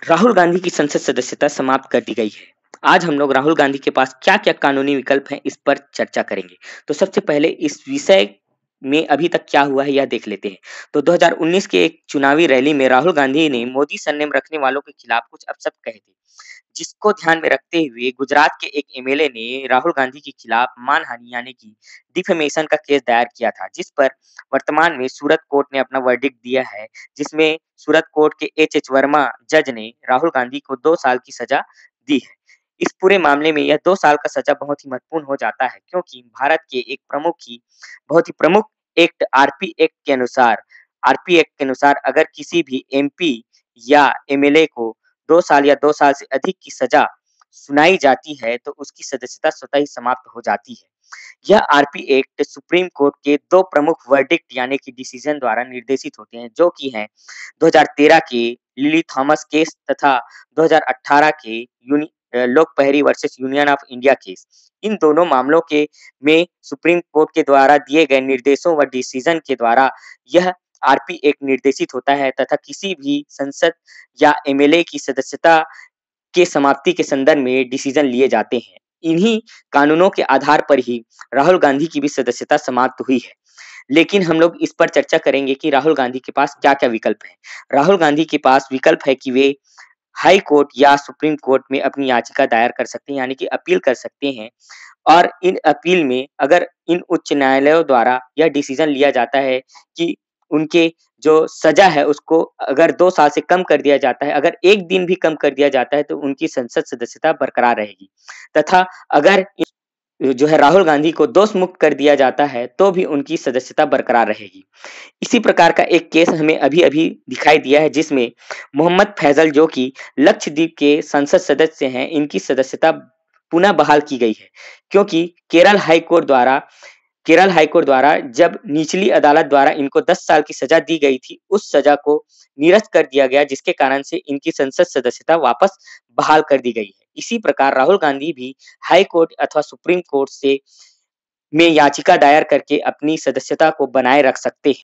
राहुल गांधी की संसद सदस्यता समाप्त कर दी गई है। आज हम लोग राहुल गांधी के पास क्या-क्या कानूनी विकल्प हैं, इस पर चर्चा करेंगे। तो सबसे पहले इस विषय में अभी तक क्या हुआ है, यह देख लेते हैं। तो 2019 के एक चुनावी रैली में राहुल गांधी ने मोदी सरनेम रखने वालों के खिलाफ कुछ अपशब्द कहे थे, जिसको ध्यान में रखते हुए गुजरात के एक एमएलए ने राहुल गांधी के खिलाफ मानहानि यानी कि डिफेमेशन का केस दायर किया था, जिस पर वर्तमान में सूरत कोर्ट ने अपना वर्डिक्ट दिया है, जिसमें सूरत कोर्ट के एच वर्मा जज ने राहुल गांधी को 2 साल की सजा दी है। इस पूरे मामले में यह 2 साल का सजा बहुत ही महत्वपूर्ण हो जाता है, क्योंकि भारत के एक बहुत ही प्रमुख एक्ट आरपी एक्ट के अनुसार अगर किसी भी एमपी या एमएलए को 2 साल या 2 साल से अधिक की सजा सुनाई जाती है, तो उसकी सदस्यता स्वतः ही समाप्त हो जाती है। यह आरपी एक्ट सुप्रीम कोर्ट के 2 प्रमुख वर्डिक्ट यानी कि डिसीजन द्वारा निर्देशित होते हैं, जो कि हैं 2013 के लिली थॉमस केस तथा 2018 के Lok Prahari versus union of India case. इन दोनों मामलों के में सुप्रीम कोर्ट के द्वारा दिए गए निर्देशों व डिसीजन के द्वारा यह आरपी एक्ट निर्देशित होता है तथा किसी भी संसद या एमएलए की सदस्यता के समाप्ति के संदर्भ में डिसीजन लिए जाते हैं। इन्हीं कानूनों के आधार पर ही राहुल गांधी की भी सदस्यता समाप्त हुई है। लेकिन हम लोग इस पर चर्चा करेंगे कि राहुल गांधी के पास क्या-क्या विकल्प हैं। राहुल गांधी के पास विकल्प है कि वे हाई कोर्ट या सुप्रीम कोर्ट में अपनी याचिका दायर कर सकते हैं, यानी कि अपील कर सकते हैं। और इन अपील में अगर इन उच्च न्यायालयों द्वारा यह डिसीजन लिया जाता है कि उनके जो सजा है उसको अगर 2 साल से कम कर दिया जाता है, अगर 1 दिन भी कम कर दिया जाता है, तो उनकी संसद सदस्यता बरकरार रहेगी। तथा अगर जो है राहुल गांधी को दोष मुक्त कर दिया जाता है, तो भी उनकी सदस्यता बरकरार रहेगी। इसी प्रकार का एक केस हमें अभी-अभी दिखाई दिया है, जिसमें मोहम्मद फैजल जो कि लक्षद्वीप के संसद सदस्य हैं, इनकी सदस्यता पुनः बहाल की गई है। क्योंकि केरल हाई कोर्ट द्वारा जब निचली अदालत द्वारा इनको 10 साल की सजा दी गई थी, उस सजा को निरस्त कर दिया गया, जिसके कारण से इनकी संसद सदस्यता वापस बहाल कर दी गई है। इसी प्रकार राहुल गांधी भी हाई कोर्ट अथवा सुप्रीम कोर्ट से में याचिका दायर करके अपनी सदस्यता को बनाए रख सकते हैं।